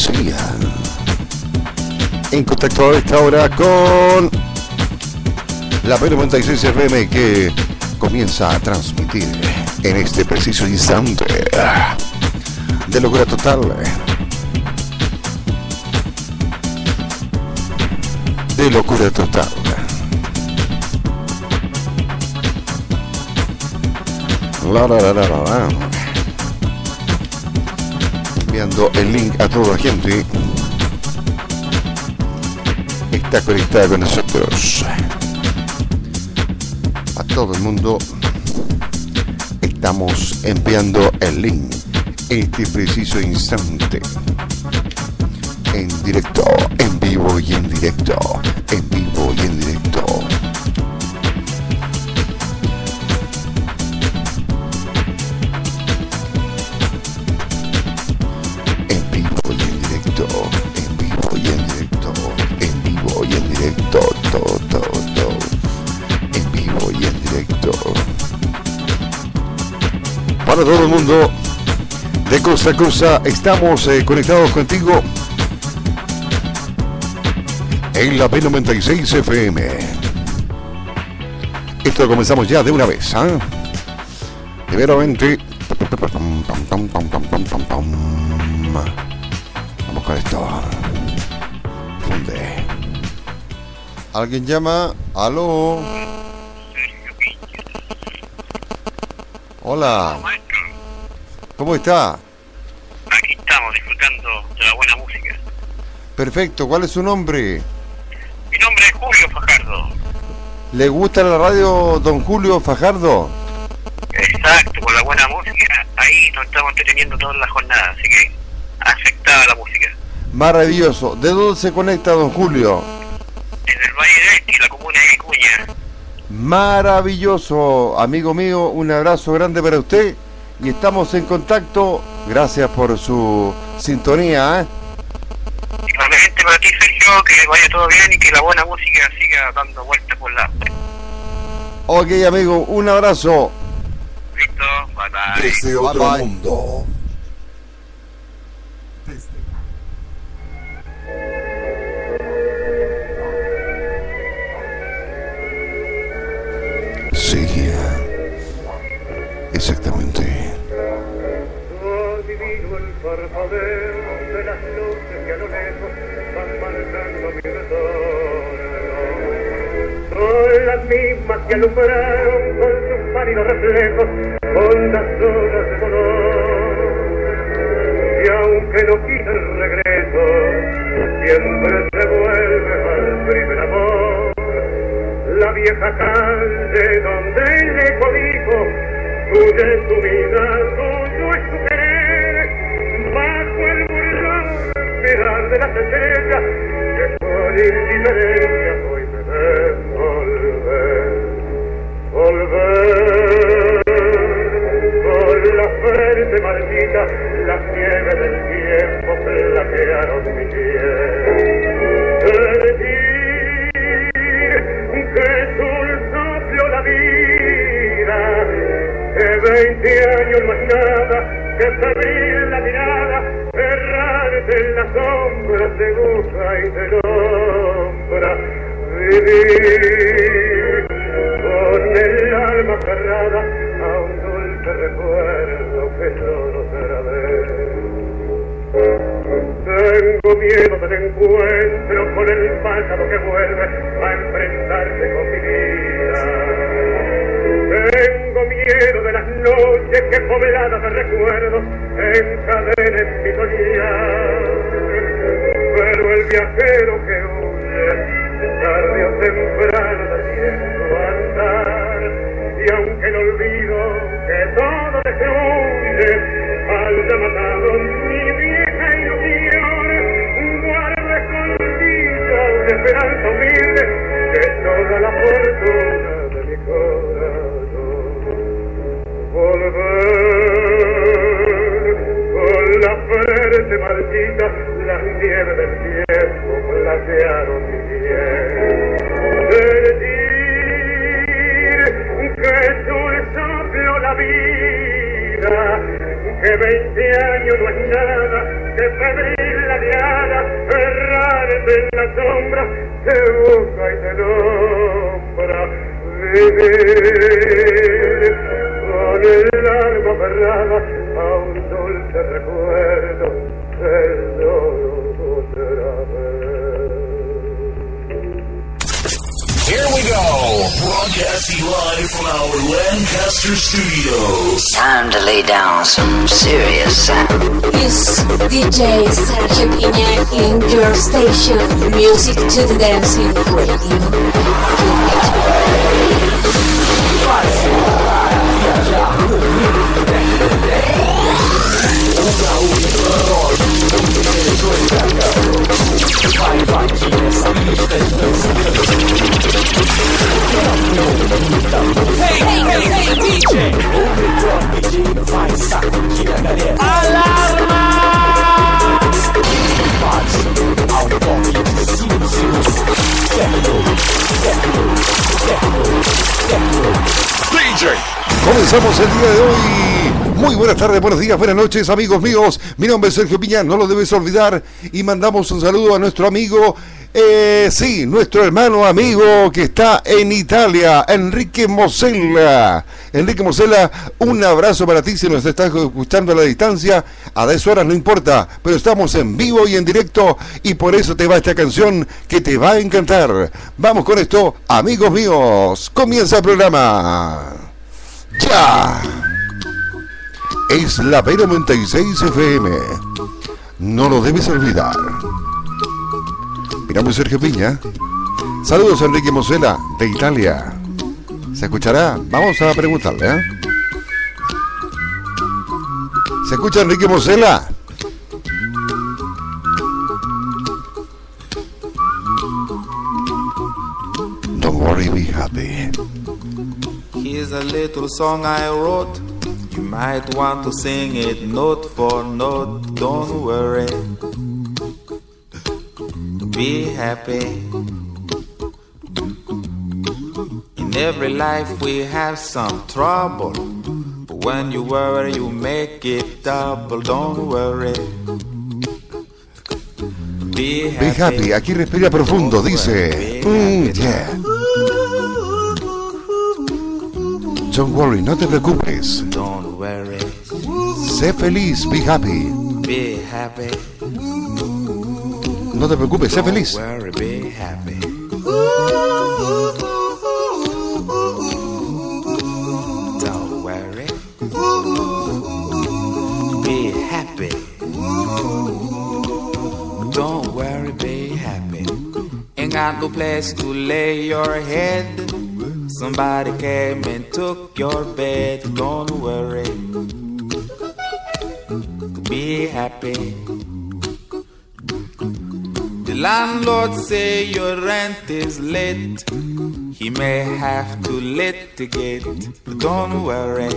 Sí. En contacto a esta hora con la P96 FM que comienza a transmitir en este preciso instante de locura total. De locura total. Enviando el link a toda la gente. Está conectada con nosotros. A todo el mundo estamos enviando el link este preciso instante. En directo, en vivo y en directo. En vivo y en directo. En vivo y en directo. En vivo y en directo. En vivo y en directo. Todo. En vivo y en directo. Para todo el mundo, de costa a costa, estamos conectados contigo en la P96 FM. Esto lo comenzamos ya de una vez, ¿eh? Primeramente, vamos con esto. Funde. ¿Alguien llama? ¿Aló? Hola. ¿Cómo está? Aquí estamos disfrutando de la buena música. Perfecto. ¿Cuál es su nombre? Mi nombre es Julio Fajardo. ¿Le gusta la radio, don Julio Fajardo? Exacto, con la buena música. Ahí nos estamos entreteniendo toda la jornada, así que afectada la música. Maravilloso. ¿De dónde se conecta, don Julio? En el Valle del Este, la comuna de Vicuña. Maravilloso, amigo mío. Un abrazo grande para usted. Y estamos en contacto. Gracias por su sintonía, ¿eh? Igualmente para ti, Sergio, que vaya todo bien y que la buena música siga dando vueltas por la... Ok, amigo, un abrazo. Listo, bye bye. Desde otro mundo. Sí, exactamente. Adivino el parpadeo de las luces que a lo lejos van marcando mi retorno. Son las mismas que alumbraron con sus pálidos reflejos hondas horas de dolor. Y aunque no quise el regreso, siempre se vuelve al primer amor. La vieja calle donde el eco dijo, tuya es tu vida, tuyo es tu querer, bajo el burlón mirar de las estrellas, que con indiferencia hoy me ven volver, con la frente marchita, las nieves del tiempo platearon mi piel. Que sulsopló la vida, que 20 años no es nada, que febril la mirada, errarte en las sombras de gusa y de sombra, vivir con el alma cerrada a un dulce recuerdo que solo será ver. Tengo miedo del encuentro con el pasado que vuelve a enfrentarse con mi vida. Tengo miedo de las noches que pobladas de recuerdos encadenen mi soñar. Pero el viajero que huye, tarde o temprano decidiendo andar. Y aunque no olvido que todo destruye, haya matado mi vieja ilusión, guarde escondida una esperanza humilde que toda la fortuna de mi corazón. Volver con la frente marchita, las nieves del tiempo platearon mi piel. Sentir que sulsopló la vida, que 20 años no es nada, que febril la aliada, errante en la sombra, te busca y te nombra. Vivir con el alma aferrada a un dulce recuerdo, el lloro otra vez. Here we go, broadcasting live from our Lancaster studios. Time to lay down some serious sound. It's DJ Sergio Piña in your station. Music to the dancing radio. Hey, DJ! Alarma! DJ. Comenzamos el día de hoy. Muy buenas tardes, buenos días, buenas noches, amigos míos. Mi nombre es Sergio Piña, no lo debes olvidar. Y mandamos un saludo a nuestro amigo, nuestro hermano amigo que está en Italia, Enrique Mosella. Enrique Mosella, un abrazo para ti si nos estás escuchando a la distancia. A 10 horas no importa, pero estamos en vivo y en directo y por eso te va esta canción que te va a encantar. Vamos con esto, amigos míos. Comienza el programa. ¡Ya! Es la P96 FM. No lo debes olvidar. Mi nombre es Sergio Piña. Saludos a Enrique Mosella de Italia. ¿Se escuchará? Vamos a preguntarle, ¿eh? ¿Se escucha Enrique Mosella? Don't worry, be happy. Here's a little song I wrote. You might want to sing it note for note. Don't worry, be happy. In every life we have some trouble, but when you worry you make it double. Don't worry, be happy. Be happy. Aquí respira profundo, dice. Yeah. Don't worry, no te preocupes. Don't worry, sé feliz, be happy. Be happy. No te preocupes, sé feliz. Don't worry, be happy. Don't worry, be happy. Don't worry, be happy. Ain't got no place to lay your head. Somebody came and took your bed. Don't worry, be happy. The landlord say your rent is late. He may have to litigate. Don't worry,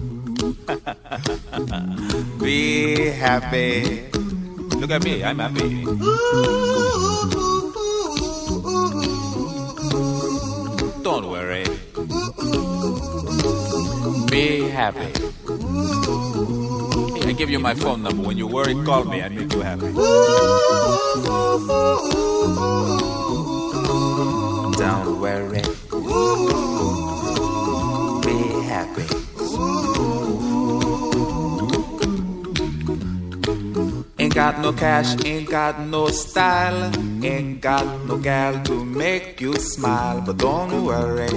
be happy. Look at me, I'm happy. Don't worry, be happy. I give you my phone number. When you worry, call me. I make you happy. Don't worry, be happy. Ain't got no cash, ain't got no style, ain't got no gal to make you smile. But don't worry,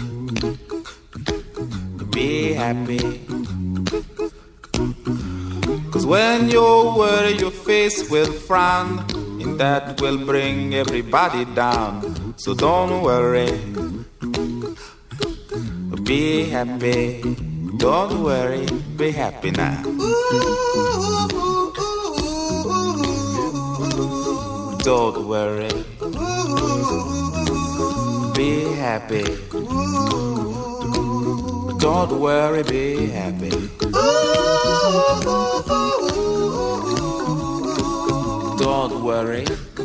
be happy. 'Cause when you worry, your face will frown, and that will bring everybody down. So don't worry, be happy. Don't worry, be happy now. Don't worry, be happy. Don't worry, be happy. Don't worry,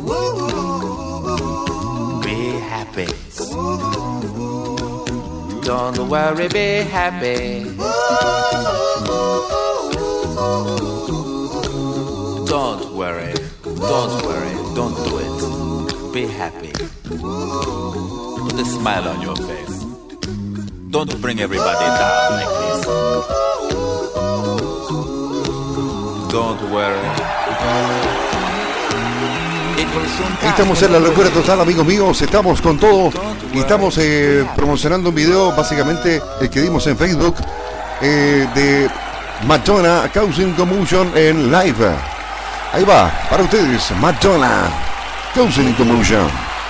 be happy. Don't worry, be happy. Don't worry, Don't worry, don't do it. Be happy. Put a smile on your face. Don't bring everybody down like this. Don't worry. Estamos en la locura total, amigos míos. Estamos con todo y estamos promocionando un video, básicamente el que dimos en Facebook, de Madonna Causing Commotion en live. Ahí va, para ustedes, Madonna Causing Commotion.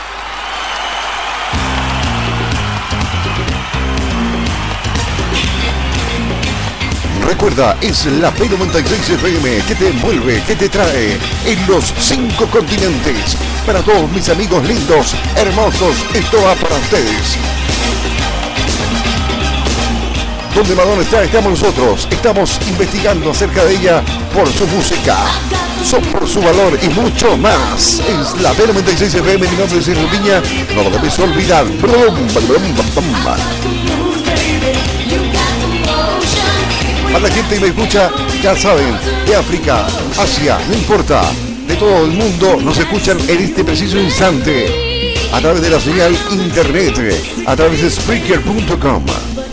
Recuerda, es la P96 FM que te envuelve, que te trae en los 5 continentes. Para todos mis amigos lindos, hermosos, esto va para ustedes. Donde Madonna está, estamos nosotros. Estamos investigando acerca de ella por su música, por su valor y mucho más. Es la P96 FM, mi nombre es Sergio Piña. No lo debes olvidar. Para la gente que me escucha, ya saben, de África, Asia, no importa, de todo el mundo, nos escuchan en este preciso instante a través de la señal internet, a través de Spreaker.com.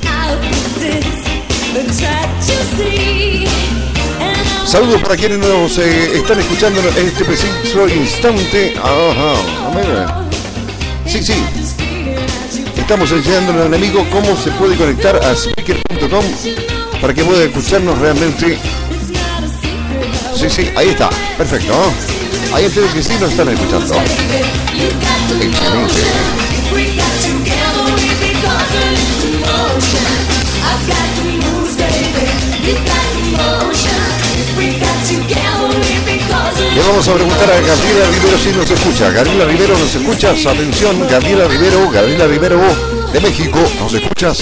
Saludos para quienes nos están escuchando en este preciso instante. Ajá, sí, sí. Estamos enseñándole al enemigo cómo se puede conectar a Spreaker.com para que pueda escucharnos realmente. Sí, sí, ahí está, perfecto. Ahí ustedes que sí nos están escuchando. Excelente. Le vamos a preguntar a Gabriela Rivero si nos escucha. Gabriela Rivero, ¿nos escuchas? Atención, Gabriela Rivero de México, ¿nos escuchas?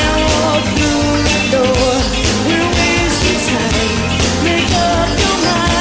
Make up your mind.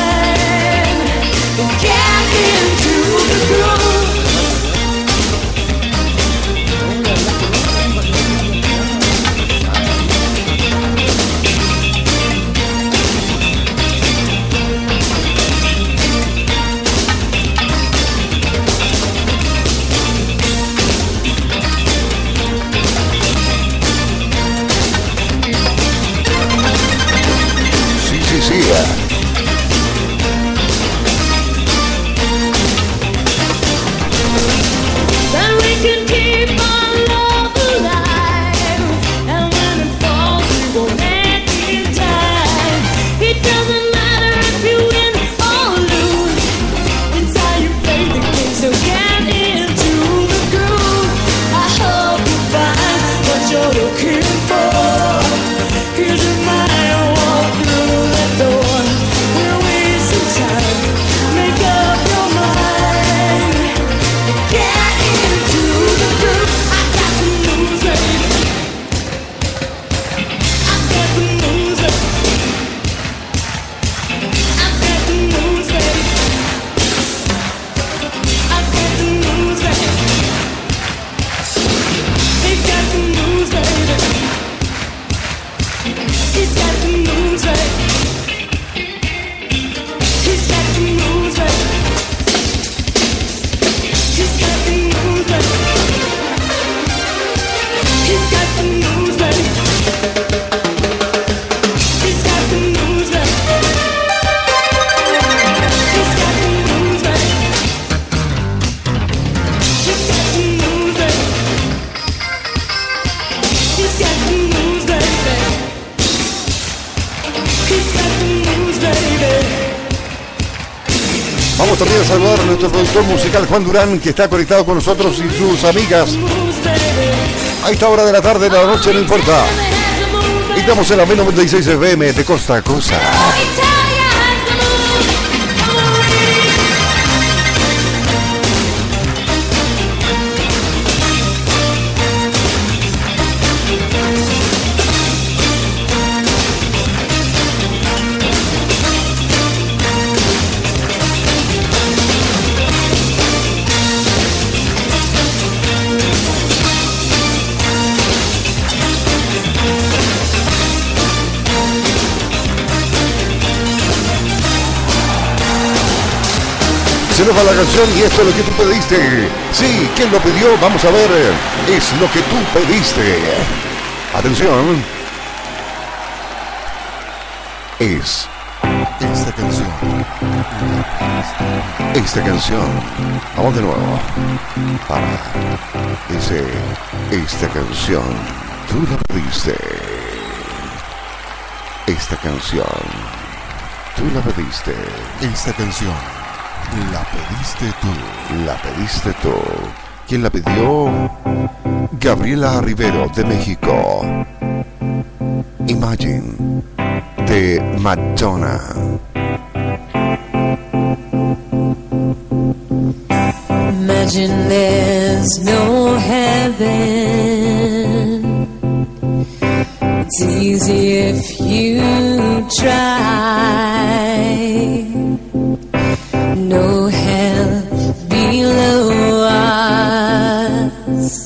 Vamos también a saludar a nuestro productor musical Juan Durán, que está conectado con nosotros y sus amigas. A esta hora de la tarde, de la noche, no importa. Estamos en la 96 FM de costa a costa. Se nos va la canción y esto es lo que tú pediste. Sí, ¿quién lo pidió? Vamos a ver. Es lo que tú pediste. Atención. Es esta canción. Esta canción. Vamos de nuevo. Esta canción. Tú la pediste. Esta canción. Tú la pediste. Esta canción. La pediste tú. La pediste tú. ¿Quién la pidió? Gabriela Rivero, de México. Imagine, de Madonna. Imagine there's no heaven. It's easy if you try. No hell below us.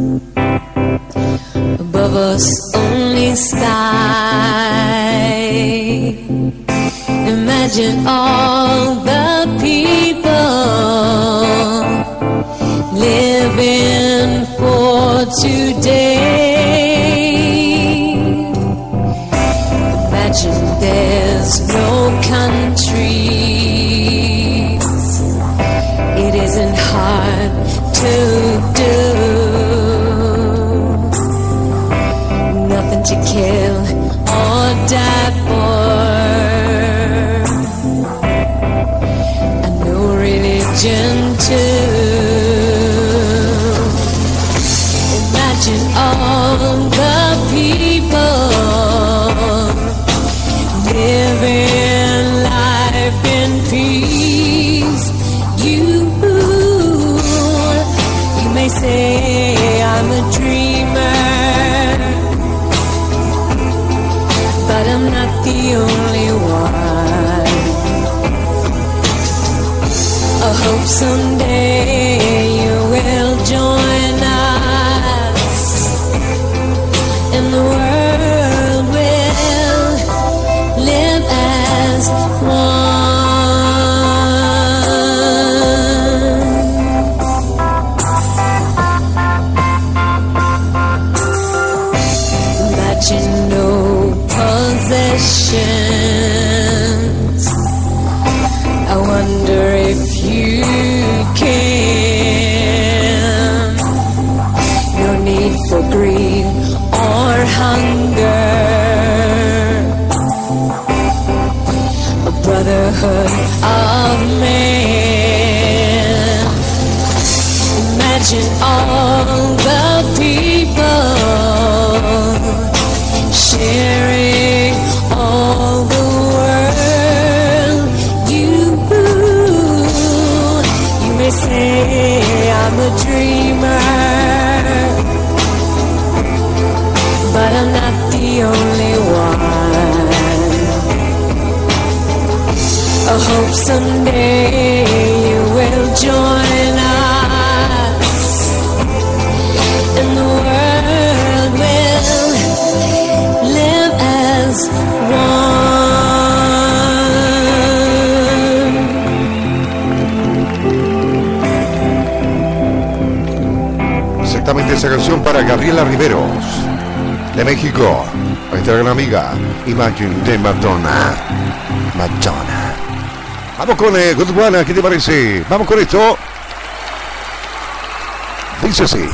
Above us only sky. Imagine all the people living for today. Imagine there's no country. It isn't hard to do. Nothing to kill or die for. And no religion too. Imagine all the people living life in peace. You may say I'm a dreamer, but I'm not the only one. I hope someday you will join us, and the world will live as one. No possessions. I wonder if you can. No need for greed or hunger. A brotherhood of man. Imagine all the people sharing all the world. You may say I'm a dreamer, but I'm not the only one. I hope someday you will join us, and the world will live as one. Exactamente esa canción para Gabriela Riveros, de México. Nuestra gran amiga Imagine de Madonna. Madonna. Vamos con Good One, ¿qué te parece? Vamos con esto. Dice así.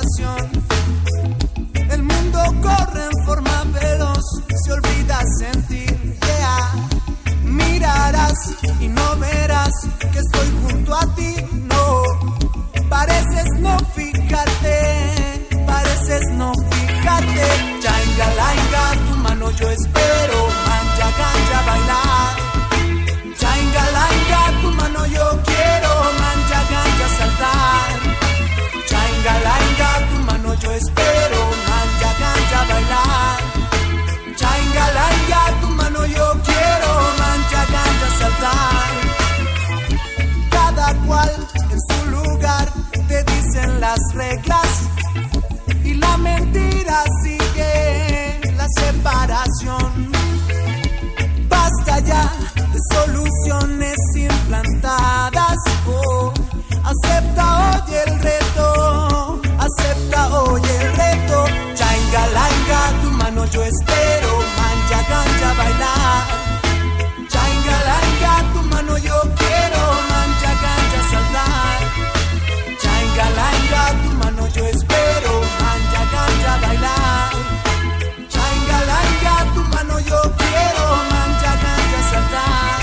separación. El mundo corre en forma veloz, se olvida sentir, yeah. Mirarás y no verás que estoy junto a ti, no. Pareces no fijarte, pareces no fijarte. Changa, langa, tu mano yo espero, manja, ganja, bailar. Changa, langa, tu mano yo quiero, manja, ganja, saltar. Changa, langa, tu mano yo espero, manja, ganja, bailar. Changa, langa, tu mano yo quiero, manja, ganja, saltar. Cada cual en su lugar te dicen las reglas y la mentira sigue la separación. Basta ya de soluciones implantadas. Oh, acepta hoy el reto, acepta hoy el reto. Changa, langa, tu mano yo espero, manja, ganja, bailar. Changa, langa, tu mano yo quiero, manja, ganja, saltar. Changa, langa, tu mano yo espero, manja, ganja, bailar. Changa, langa, tu mano yo quiero, manja, ganja, saltar.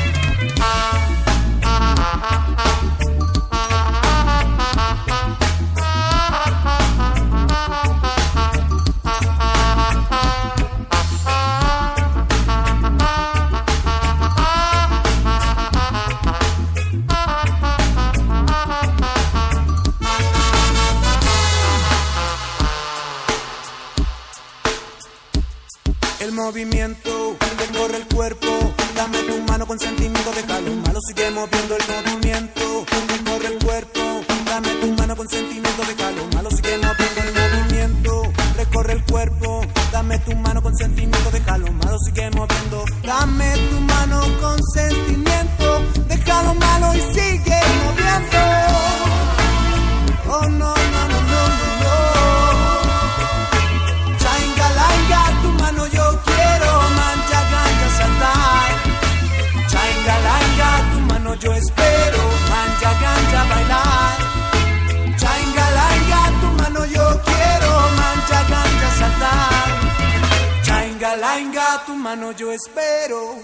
El movimiento recorre el cuerpo, dame tu mano con sentimiento, déjalo malo, sigue moviendo el movimiento. Recorre el cuerpo, dame tu mano con sentimiento, déjalo malo, sigue moviendo el movimiento. Recorre el cuerpo, dame tu mano con sentimiento, déjalo malo, sigue moviendo. Dame tu mano con sentimiento, déjalo malo y sigue moviendo. Oh no, no, no, no, no, no. Changa, langa, tu mano yo quiero, manja, ganja, saltar. Changa, langa, tu mano yo espero, manja, ganja, bailar. Changa, langa, tu mano yo quiero, manja, ganja, saltar. Changa, langa, tu mano yo espero.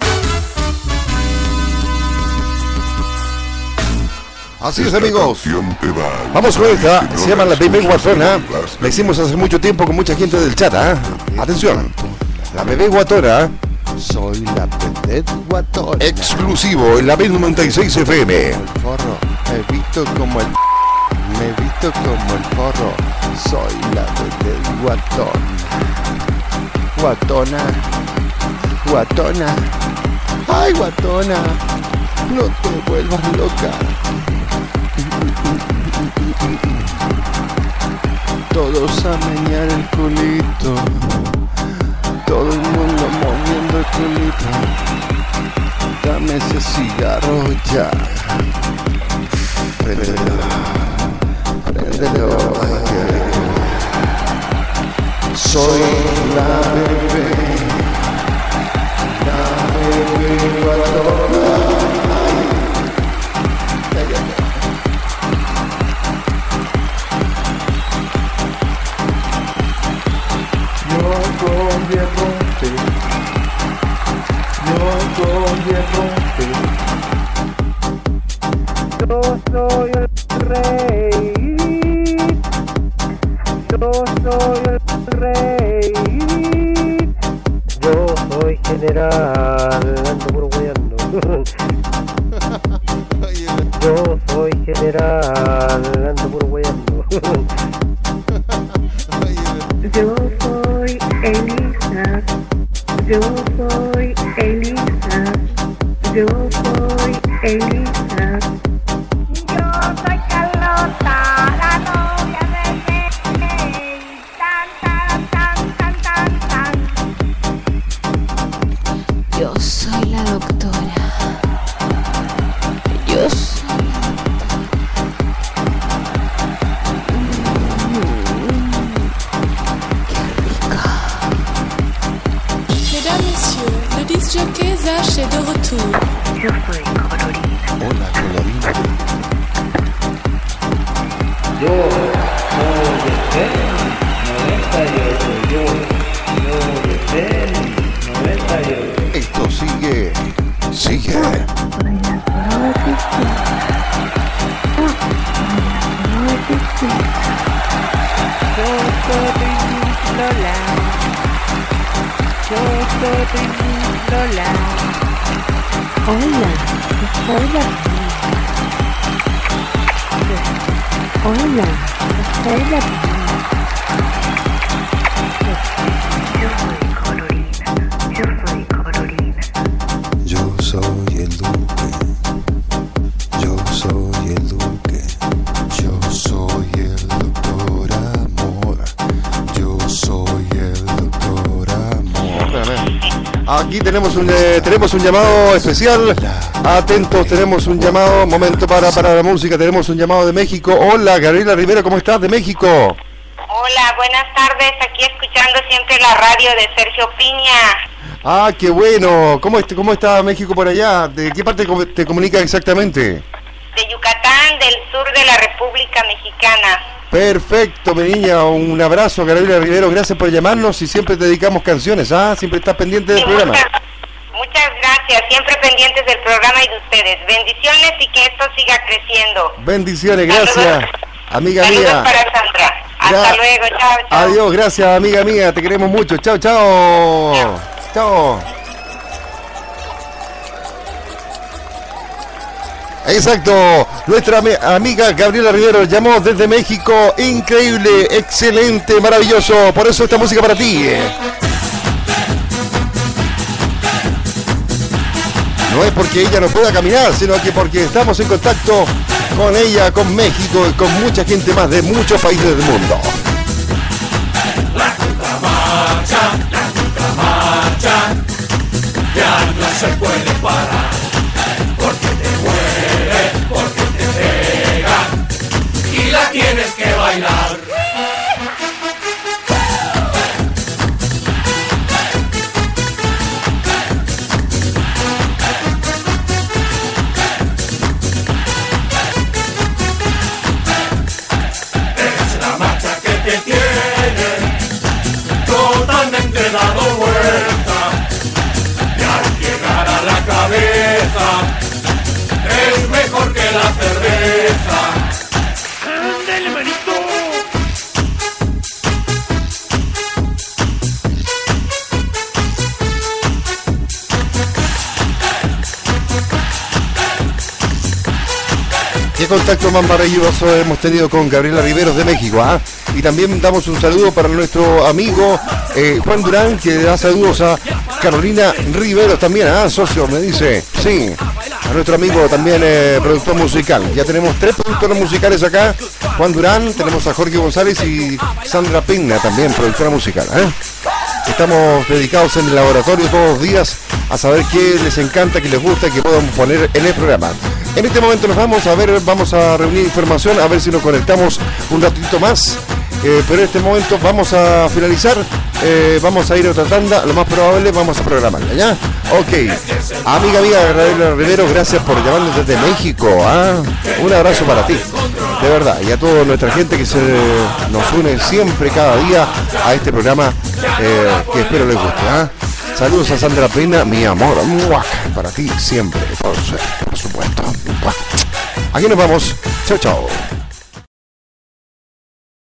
Así es, amigos. Vamos con esta. Se llama La Bebé Guatona. La hicimos hace mucho tiempo con mucha gente del chat. Atención. La Bebé Guatona. Soy la Bebé Guatona. Exclusivo en la B96 FM. El forro. Me visto como el forro. Soy la Bebé Guatona. Guatona. Guatona. Ay, guatona. No te vuelvas loca. Todos a menear el culito. Todo el mundo moviendo el culito. Dame ese cigarro ya. Préndelo. Préndelo. Soy la bebé. La bebé guatona. Yo soy el rey. Yo soy el rey. Yo soy general. Ando puro hueando. Yo soy general. Ando puro hueando. Yo soy Elisa. Yo soy Elisa. Yo soy Elisa. Yo soy Carlota, la novia del rey. Tan, tan, tan, tan, tan, tan. Yo soy la doctora. Yo soy Mesdames, messieurs, le disc jockey Zach est de retour. Yo soy colorida. Hola, colorina. Yo soy Yo soy Lola. Yo soy Lola. Hola, soy la Hola, soy la Yo soy el duque. Yo soy el duque. Yo soy el doctor Amor. Yo soy el doctor Amor. Aquí tenemos un llamado especial. Atentos, tenemos un llamado. Momento para la música. Tenemos un llamado de México. Hola, Gabriela Rivero, ¿cómo estás? De México. Hola, buenas tardes. Aquí escuchando siempre la radio de Sergio Piña. Ah, qué bueno. ¿Cómo está México por allá? ¿De qué parte te comunica exactamente? De Yucatán, del sur de la República Mexicana. Perfecto, mi niña. Un abrazo, Gabriela Rivero. Gracias por llamarnos y siempre te dedicamos canciones. Siempre estás pendiente del programa. Muchas gracias. Siempre pendientes del programa y de ustedes. Bendiciones y que esto siga creciendo. Bendiciones, gracias. Amiga Saludos mía. para Sandra. Hasta luego. Chao, chao. Adiós, gracias, amiga mía. Te queremos mucho. Chao, chao. Chao. Exacto, nuestra amiga Gabriela Rivero llamó desde México. Increíble, excelente, maravilloso. Por eso esta música para ti. No es porque ella no pueda caminar, sino que porque estamos en contacto con ella, con México y con mucha gente más de muchos países del mundo. La contramarcha, ya no se puede parar, porque te muere, porque te pega, y la tienes que bailar. Es la marcha que te tiene totalmente dado vuelta. Llegar a la cabeza es mejor que la cerveza. ¡Ándale, manito! Qué contacto más maravilloso hemos tenido con Gabriela Rivero de México, Y también damos un saludo para nuestro amigo Juan Durán, que da saludos a Carolina Rivero también, socio, me dice. Sí, a nuestro amigo también productor musical. Ya tenemos 3 productores musicales acá. Juan Durán, tenemos a Jorge González y Sandra Pigna también, productora musical. Estamos dedicados en el laboratorio todos los días a saber qué les encanta, qué les gusta y qué podemos poner en el programa. En este momento nos vamos a reunir información, a ver si nos conectamos un ratito más. Pero en este momento vamos a finalizar, vamos a ir a otra tanda, lo más probable vamos a programarla, ¿ya? Ok, amiga Gabriela Rivero, gracias por llamarnos desde México, un abrazo para ti, de verdad, y a toda nuestra gente que nos une siempre, cada día, a este programa, que espero les guste, Saludos a Sandra Pena, mi amor, para ti siempre, por supuesto. Aquí nos vamos, chao, chao.